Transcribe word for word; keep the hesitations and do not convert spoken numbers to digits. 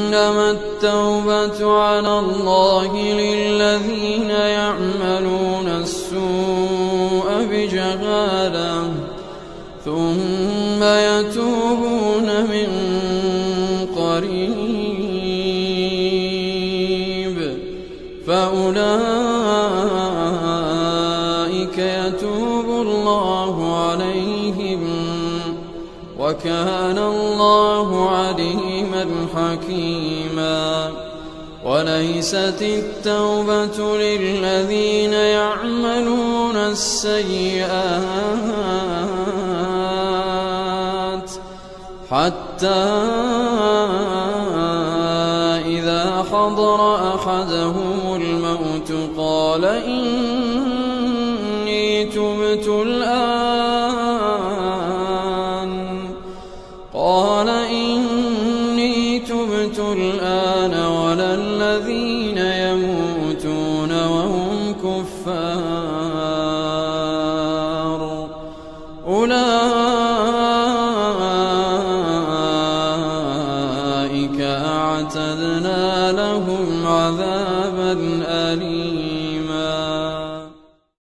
إنما التوبة على الله للذين يعملون السوء بجهالة ثم يتوبون من قريب فأولئك يتوب الله عليهم وكان الله عليما حكيما. وليست التوبة للذين يعملون السيئات حتى إذا حضر أحدهم الموت قال إني تبت الآن قال إني تبت الآن ولا الذين يموتون وهم كفار أولئك أعتدنا لهم عذابا أليما.